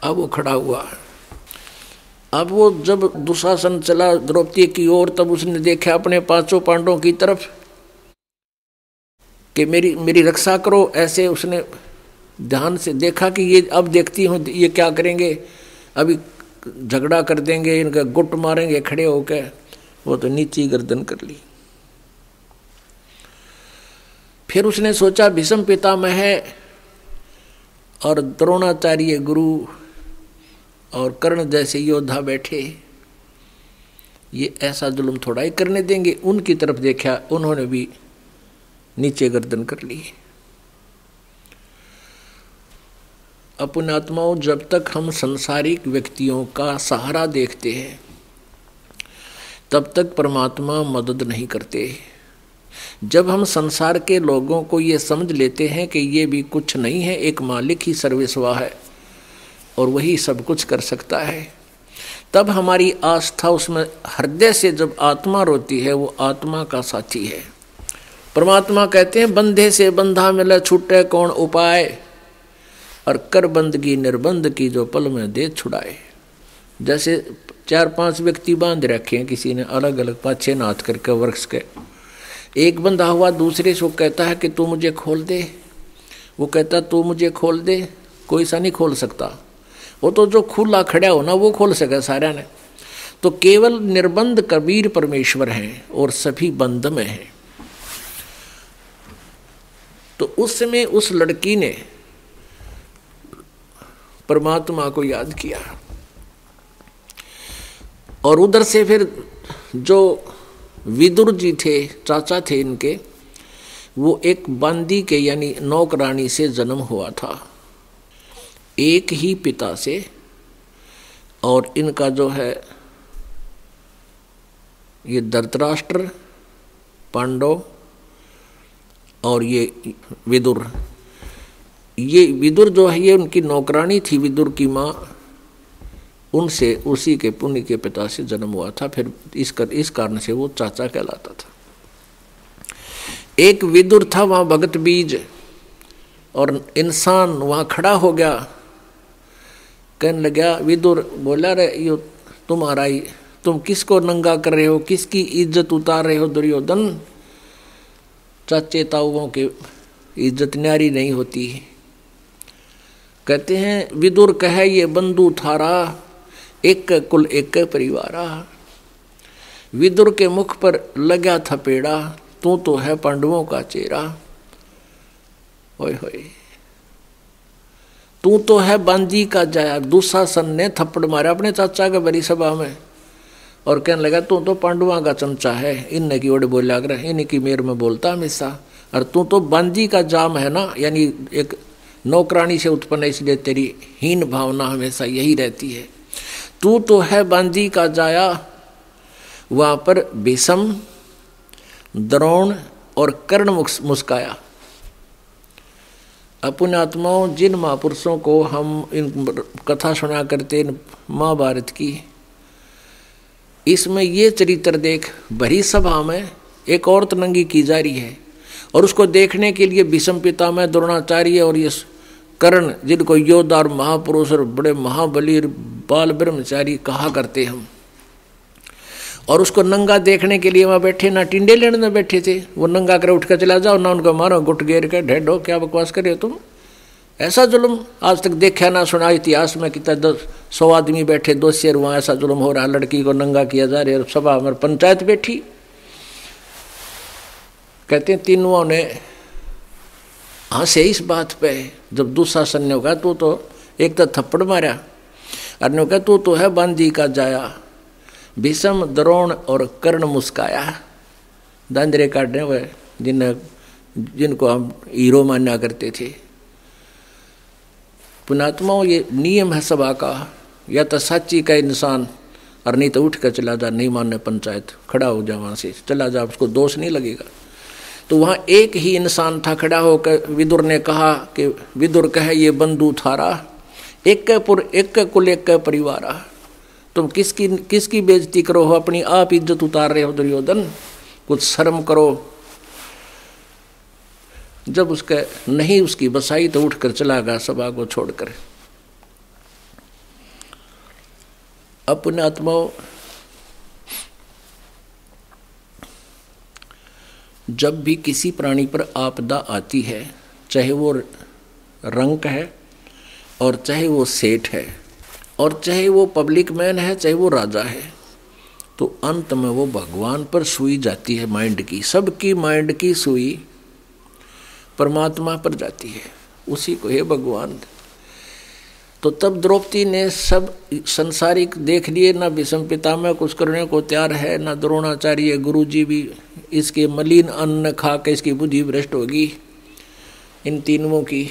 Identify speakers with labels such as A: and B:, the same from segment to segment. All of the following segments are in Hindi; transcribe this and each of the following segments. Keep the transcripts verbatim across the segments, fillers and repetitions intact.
A: अब वो खड़ा हुआ। अब वो जब दुशासन चला द्रौपदी की ओर, तब उसने देखा अपने पांचों पांडवों की तरफ कि मेरी मेरी रक्षा करो। ऐसे उसने ध्यान से देखा कि ये अब देखती हूँ ये क्या करेंगे, अभी झगड़ा कर देंगे, इनका गुट मारेंगे खड़े होकर। वो तो नीची गर्दन कर ली। फिर उसने सोचा भीष्म पितामह और द्रोणाचार्य गुरु और कर्ण जैसे योद्धा बैठे, ये ऐसा जुल्म थोड़ा ही करने देंगे। उनकी तरफ देखा, उन्होंने भी नीचे गर्दन कर ली। अपने आत्माओं, जब तक हम संसारिक व्यक्तियों का सहारा देखते हैं तब तक परमात्मा मदद नहीं करते। जब हम संसार के लोगों को ये समझ लेते हैं कि ये भी कुछ नहीं है, एक मालिक ही सर्वस्वा है और वही सब कुछ कर सकता है, तब हमारी आस्था उसमें हृदय से जब आत्मा रोती है, वो आत्मा का साथी है। परमात्मा कहते हैं बंधे से बंधा मिले छूटे कौन उपाय, और कर बंदगी निर्बंध की जो पल में दे छुड़ाए। जैसे चार पांच व्यक्ति बांध रखे हैं किसी ने अलग अलग पाछे नाथ करके वृक्ष के, एक बंधा हुआ दूसरे से कहता है कि तू मुझे खोल दे, वो कहता तू मुझे खोल दे, कोई सा नहीं खोल सकता। वो तो जो खुला खड़ा हो ना वो खोल सके सारा ने। तो केवल निर्बंध कबीर परमेश्वर हैं और सभी बंध में हैं। तो उस समय उस लड़की ने परमात्मा को याद किया और उधर से फिर जो विदुर जी थे, चाचा थे इनके, वो एक बांदी के यानी नौकरानी से जन्म हुआ था, एक ही पिता से। और इनका जो है ये धृतराष्ट्र, पांडव और ये विदुर, ये विदुर जो है ये उनकी नौकरानी थी, विदुर की माँ, उनसे उसी के पुण्य के पिता से जन्म हुआ था। फिर इस कर, इस कारण से वो चाचा कहलाता था। एक विदुर था वहाँ भगत बीज, और इंसान वहाँ खड़ा हो गया, कहने लगा, विदुर बोला रे यो तुम्हारा ही, तुम किसको नंगा कर रहे हो, किसकी इज्जत उतार रहे हो दुर्योधन, चाचे ताऊओं की इज्जत न्यारी नहीं होती। कहते हैं विदुर कहे ये बंधु थारा, एक कुल एक परिवारा। विदुर के मुख पर लगा था पेड़ा, तू तो है पांडवों का चेहरा। ओए होए, तू तो है बांदी का जाया। दुशासन ने थप्पड़ मारा अपने चाचा के बड़ी सभा में और कहने लगा तू तो पांडवों का चमचा है, इनने की ओर बोला कर, इन्हीं की मेर में बोलता हमेशा, और तू तो बांदी का जाम है ना, यानी एक नौकरानी से उत्पन्न, इसलिए तेरी हीन भावना हमेशा यही रहती है। तू तो है बांदी का जाया। वहां पर भीष्म, द्रोण और कर्ण मुस्काया। अपने आत्माओं, जिन महापुरुषों को हम इन कथा सुना करते महाभारत की, इसमें ये चरित्र देख, भरी सभा में एक औरत नंगी की जा रही है और उसको देखने के लिए भीष्म पितामह, द्रोणाचार्य और ये कर्ण, जिनको योद्धा और महापुरुष और बड़े महाबली बाल ब्रह्मचारी कहा करते हम, और उसको नंगा देखने के लिए वहाँ बैठे, ना टिंडे लेने में बैठे थे, वो नंगा कर उठ कर चला जाओ, ना उनको मारो गुट घेर कर ढेडो, क्या बकवास करे हो तुम। ऐसा जुल्म आज तक देखा ना सुना इतिहास में, कितना दस सौ आदमी बैठे, दो शेर वहाँ ऐसा जुल्म हो रहा, लड़की को नंगा किया जा रहा है, सभा में पंचायत बैठी। कहते हैं तीनों ने हंसे इस बात पे। जब दुशासन ने कहा तू तो एक तो थप्पड़ मारा, और ने कहा तू तो है बांदी का जाया। भीष्म, द्रोण और कर्ण मुस्काया, दांदरे काटने हुए, जिन जिनको हम हीरो माना करते थे। पुणात्माओं, ये नियम है सभा का, या तो सच्ची का इंसान, और नहीं तो उठ कर चला जा, नहीं मानने पंचायत, खड़ा हो जा वहाँ से, चला जा, उसको दोष नहीं लगेगा। तो वहाँ एक ही इंसान था खड़ा होकर। विदुर ने कहा कि विदुर कहे ये बंधु थारा, एक पुर एक कुल एक परिवारा। तुम किसकी किसकी बेइज्जती करो हो, अपनी आप इज्जत उतार रहे हो दुर्योधन, कुछ शर्म करो। जब उसके नहीं उसकी बसाई तो उठकर चला गया सभा को छोड़कर। अपने आत्माओं, जब भी किसी प्राणी पर आपदा आती है, चाहे वो रंक है और चाहे वो सेठ है और चाहे वो पब्लिक मैन है, चाहे वो राजा है, तो अंत में वो भगवान पर सुई जाती है। माइंड की, सबकी माइंड की सुई परमात्मा पर जाती है, उसी को हे भगवान। तो तब द्रौपदी ने सब संसारिक देख लिए, ना भीष्म पितामह कुछ करने को तैयार है, ना द्रोणाचार्य गुरु जी भी। इसके मलिन अन्न खा के इसकी बुद्धि भ्रष्ट होगी इन तीनों की।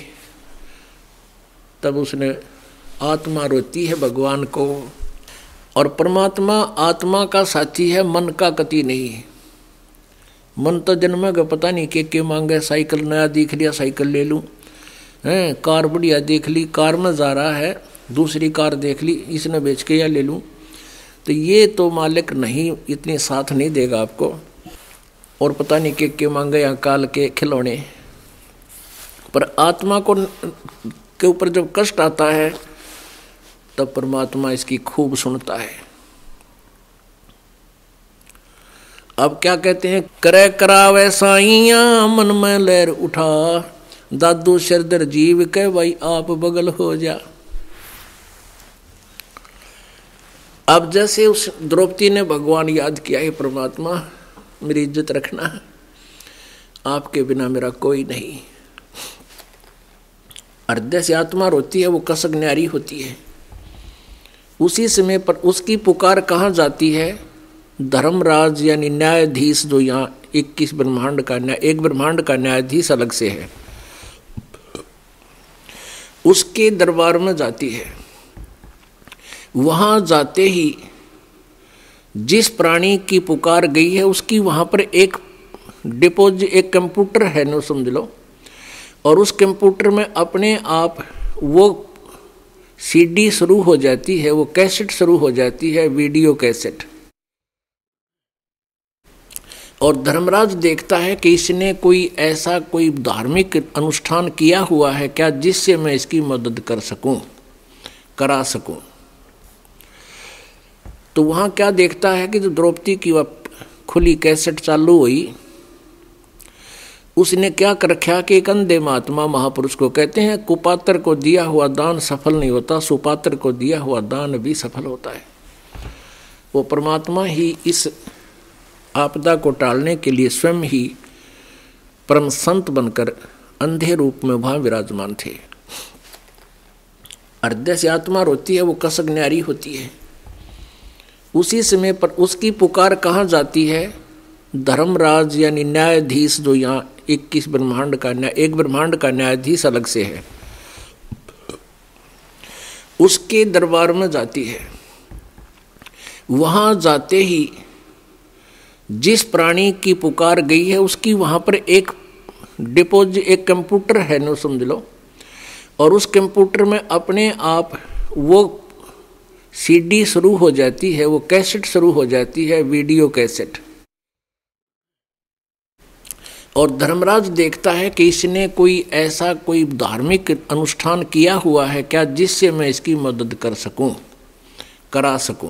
A: तब उसने, आत्मा रोती है भगवान को, और परमात्मा आत्मा का साथी है, मन का कति नहीं। मन तो जन्म का पता नहीं के के मांगे, साइकिल नया दिख लिया साइकिल ले लूं, हैं कार बढ़िया देख ली, कार में जा रहा है, दूसरी कार देख ली, इसने बेच के या ले लूं। तो ये तो मालिक नहीं, इतनी साथ नहीं देगा आपको। और पता नहीं के के मांगे या काल के खिलौने। पर आत्मा को के ऊपर जब कष्ट आता है तब परमात्मा इसकी खूब सुनता है। अब क्या कहते हैं, करे करावे साइया मन में लहर उठा, दादू शरदर जीव के भाई आप बगल हो जा। अब जैसे उस द्रौपदी ने भगवान याद किया है, परमात्मा मेरी इज्जत रखना, आपके बिना मेरा कोई नहीं। हृदय से आत्मा रोती है, वो कसक न्यारी होती है। उसी समय पर उसकी पुकार कहाँ जाती है, धर्मराज यानी न्यायाधीश, जो यहाँ इक्कीस ब्रह्मांड का न्याय, एक ब्रह्मांड का न्यायाधीश अलग से है, उसके दरबार में जाती है। वहां जाते ही जिस प्राणी की पुकार गई है उसकी वहां पर एक डिपोज एक कंप्यूटर है ना, समझ लो, और उस कंप्यूटर में अपने आप वो सीडी शुरू हो जाती है, वो कैसेट शुरू हो जाती है, वीडियो कैसेट। और धर्मराज देखता है कि इसने कोई ऐसा कोई धार्मिक अनुष्ठान किया हुआ है क्या जिससे मैं इसकी मदद कर सकूं, करा सकूं। तो वहां क्या देखता है कि जो द्रौपदी की वह खुली कैसेट चालू हुई, उसने क्या कर रखा कि एक अंधे महात्मा महापुरुष को कहते हैं, कुपात्र को दिया हुआ दान सफल नहीं होता, सुपात्र को दिया हुआ दान भी सफल होता है। वो परमात्मा ही इस आपदा को टालने के लिए स्वयं ही परम संत बनकर अंधे रूप में वहां विराजमान थे। हृदय से आत्मा रोती है, वो कसक न्यारी होती है। उसी समय पर उसकी पुकार कहाँ जाती है, धर्मराज यानी न्यायाधीश, जो यहाँ इक्कीस ब्रह्मांड का न्याय, एक ब्रह्मांड का न्यायाधीश अलग से है, उसके दरबार में जाती है। वहां जाते ही जिस प्राणी की पुकार गई है उसकी वहां पर एक डिपोज एक कंप्यूटर है ना, समझ लो, और उस कंप्यूटर में अपने आप वो सीडी शुरू हो जाती है, वो कैसेट शुरू हो जाती है, वीडियो कैसेट। और धर्मराज देखता है कि इसने कोई ऐसा कोई धार्मिक अनुष्ठान किया हुआ है क्या जिससे मैं इसकी मदद कर सकूं, करा सकूं।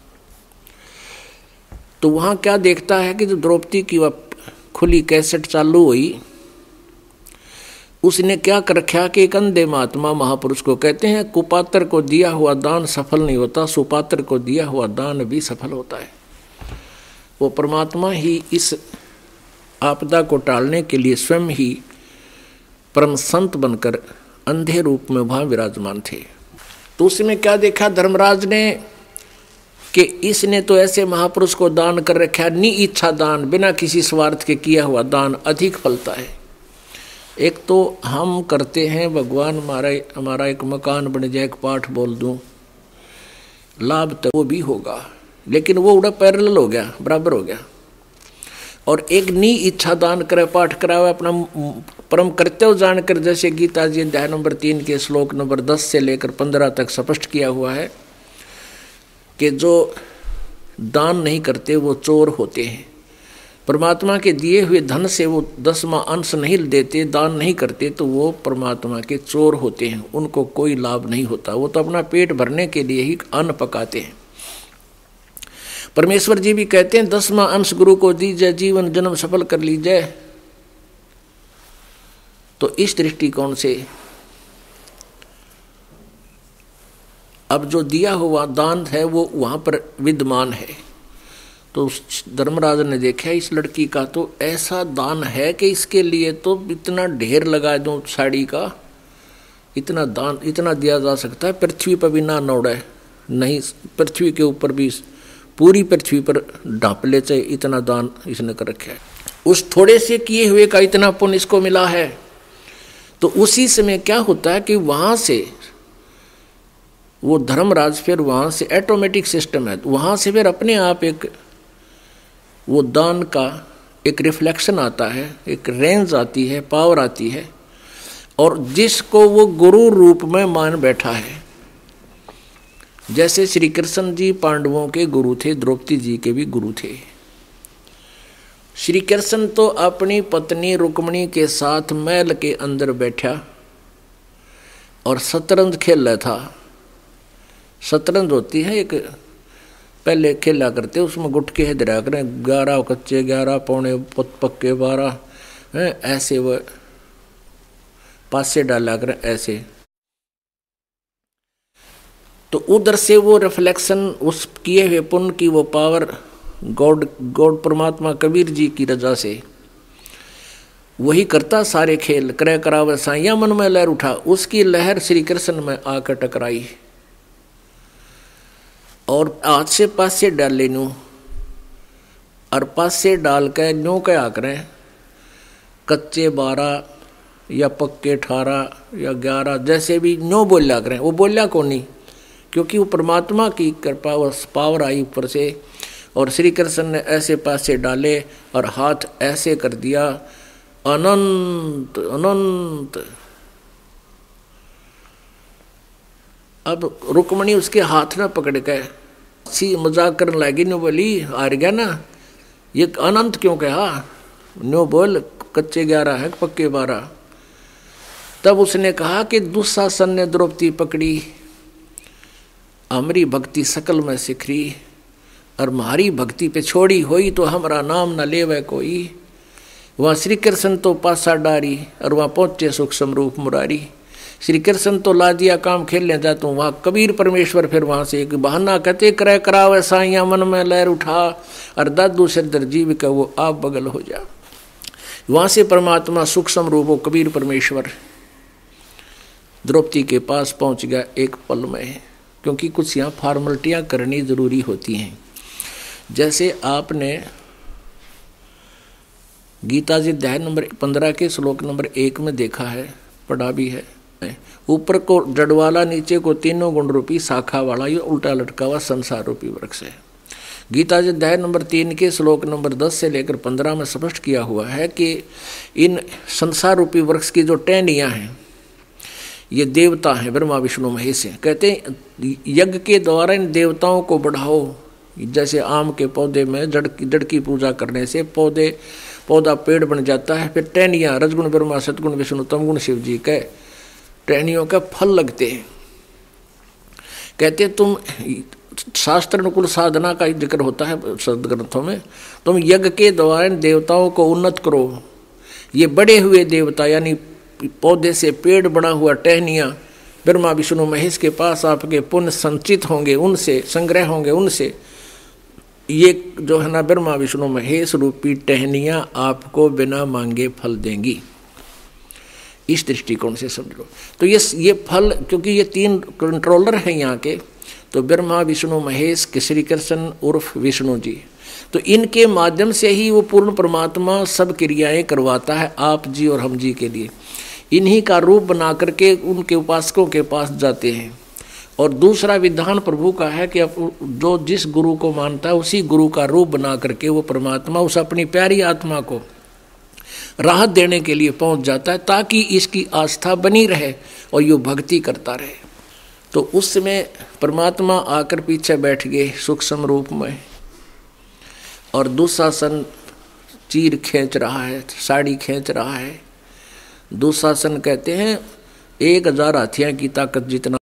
A: तो वहां क्या देखता है कि जो द्रौपदी की वह खुली कैसेट चालू हुई, उसने क्या कर रखा कि एक अंधे महात्मा महापुरुष को कहते हैं, कुपात्र को दिया हुआ दान सफल नहीं होता, सुपात्र को दिया हुआ दान भी सफल होता है। वो परमात्मा ही इस आपदा को टालने के लिए स्वयं ही परम संत बनकर अंधे रूप में वहां विराजमान थे। तो उसमें क्या देखा धर्मराज ने कि इसने तो ऐसे महापुरुष को दान कर रखा, नि इच्छा दान, बिना किसी स्वार्थ के किया हुआ दान अधिक फलता है। एक तो हम करते हैं, भगवान हमारा हमारा एक मकान बन जाए, एक पाठ बोल दूं, लाभ तो वो भी होगा, लेकिन वो उड़ा पैरेलल हो गया, बराबर हो गया। और एक नी इच्छा दान करे, पाठ करावे, अपना परम कर्तव्य जानकर, जैसे गीता जी अध्याय नंबर तीन के श्लोक नंबर दस से लेकर पंद्रह तक स्पष्ट किया हुआ है कि जो दान नहीं करते वो चोर होते हैं। परमात्मा के दिए हुए धन से वो दसवां अंश नहीं देते, दान नहीं करते, तो वो परमात्मा के चोर होते हैं, उनको कोई लाभ नहीं होता। वो तो अपना पेट भरने के लिए ही अन्न पकाते हैं। परमेश्वर जी भी कहते हैं दसवां अंश गुरु को दीजिए, जीवन जन्म सफल कर लीजिए। तो इस दृष्टिकोण से अब जो दिया हुआ दान है वो वहां पर विद्यमान है। तो धर्मराज ने देखा इस लड़की का तो ऐसा दान है कि इसके लिए तो इतना ढेर लगा दूं साड़ी का, इतना दान इतना दिया जा सकता है, पृथ्वी पर भी ना नौड़े, नहीं पृथ्वी के ऊपर भी पूरी पृथ्वी पर ढांप ले चाहे, इतना दान इसने कर रखा है। उस थोड़े से किए हुए का इतना पुण्य इसको मिला है। तो उसी समय क्या होता है कि वहां से वो धर्मराज फिर वहां से ऑटोमेटिक सिस्टम है, वहां से फिर अपने आप एक वो दान का एक रिफ्लेक्शन आता है, एक रेंज आती है, पावर आती है, और जिसको वो गुरु रूप में मान बैठा है। जैसे श्री कृष्ण जी पांडवों के गुरु थे, द्रौपदी जी के भी गुरु थे। श्री कृष्ण तो अपनी पत्नी रुक्मिणी के साथ महल के अंदर बैठा और शतरंज खेल रहा था। शतरंज होती है एक, पहले खेला करते उसमें गुटके हिदरा करें, ग्यारह कच्चे ग्यारह पौने पक्के बारह हैं, ऐसे वो पासे डाला करें ऐसे। तो उधर से वो रिफ्लेक्शन उस किए हुए पुण्य की वो पावर गॉड गॉड परमात्मा कबीर जी की रजा से वही करता सारे खेल करे करावे साइया मन में लहर उठा, उसकी लहर श्री कृष्ण में आकर टकराई और हाथ से पासे डाले नू और पासे डाल के न्यों क्या करें, कच्चे बारह या पक्के अठारह या ग्यारह जैसे भी न्यों बोलिया करें। वो बोलिया कौन नहीं, क्योंकि वो परमात्मा की कृपा और पावर आई ऊपर से, और श्री कृष्ण ने ऐसे पासे डाले और हाथ ऐसे कर दिया, अनंत अनंत। अब रुक्मिणी उसके हाथ ना पकड़ के सी मजाक करने लगी, नो बोली हार गया ना, ये अनंत क्यों कहा, नो बोल कच्चे ग्यारह है पक्के बारह। तब उसने कहा कि दुशासन ने द्रौपदी पकड़ी, हमारी भक्ति सकल में सिखरी, और हमारी भक्ति पे छोड़ी हुई तो हमारा नाम न लेवे कोई। वहाँ श्री कृष्ण तो पासा डारी और वहाँ पहुँचे सुख समरूप मुरारी। श्री कृष्ण तो ला दिया काम खेल ले जाता हूँ, वहाँ कबीर परमेश्वर फिर वहाँ से एक बहाना कहते करे करावे साइया मन में लहर उठा, और दादू सिर जीव का वो आप बगल हो जा। वहाँ से परमात्मा सुख समरूप हो कबीर परमेश्वर द्रौपदी के पास पहुँच गया एक पल में, क्योंकि कुछ यहाँ फॉर्मेलिटियाँ करनी जरूरी होती हैं। जैसे आपने गीता जी अध्याय नंबर पंद्रह के श्लोक नंबर एक में देखा है, पढ़ा भी है, ऊपर को जड़ वाला नीचे को तीनों गुण रूपी शाखा वाला ये उल्टा लटका हुआ संसार रूपी वृक्ष है। गीता जी अध्याय नंबर तीन के श्लोक नंबर दस से लेकर पंद्रह में स्पष्ट किया हुआ है कि इन संसार रूपी वृक्ष की जो टहनियाँ हैं ये देवता हैं, ब्रह्मा विष्णु महेश हैं। कहते हैं यज्ञ के द्वारा इन देवताओं को बढ़ाओ। जैसे आम के पौधे में जड़ की जड़ की पूजा करने से पौधे पौधा पेड़ बन जाता है, फिर टहनियाँ रजगुण ब्रह्मा सतगुण विष्णु तमगुण शिव जी के टहनियों का फल लगते हैं। कहते तुम शास्त्र अनुकूल साधना का जिक्र होता है सदग्रंथों में, तुम यज्ञ के द्वारा देवताओं को उन्नत करो। ये बड़े हुए देवता यानी पौधे से पेड़ बना हुआ टहनियाँ ब्रह्मा विष्णु महेश के पास आपके पुण्य संचित होंगे, उनसे संग्रह होंगे, उनसे ये जो है ना ब्रह्मा विष्णु महेश रूपी टहनियाँ आपको बिना मांगे फल देंगी। इस दृष्टिकोण से समझ लो। तो ये ये फल, क्योंकि ये तीन कंट्रोलर हैं यहाँ के, तो ब्रह्मा विष्णु महेश के श्री कृष्ण उर्फ विष्णु जी, तो इनके माध्यम से ही वो पूर्ण परमात्मा सब क्रियाएं करवाता है आप जी और हम जी के लिए। इन्हीं का रूप बना करके उनके उपासकों के पास जाते हैं। और दूसरा विधान प्रभु का है कि जो जिस गुरु को मानता है उसी गुरु का रूप बना करके वो परमात्मा उस अपनी प्यारी आत्मा को राहत देने के लिए पहुंच जाता है, ताकि इसकी आस्था बनी रहे और ये भक्ति करता रहे। तो उस समय परमात्मा आकर पीछे बैठ गए सूक्ष्म रूप में, और दुशासन चीर खींच रहा है, साड़ी खींच रहा है। दुशासन कहते हैं एक हजार हाथियां की ताकत जितना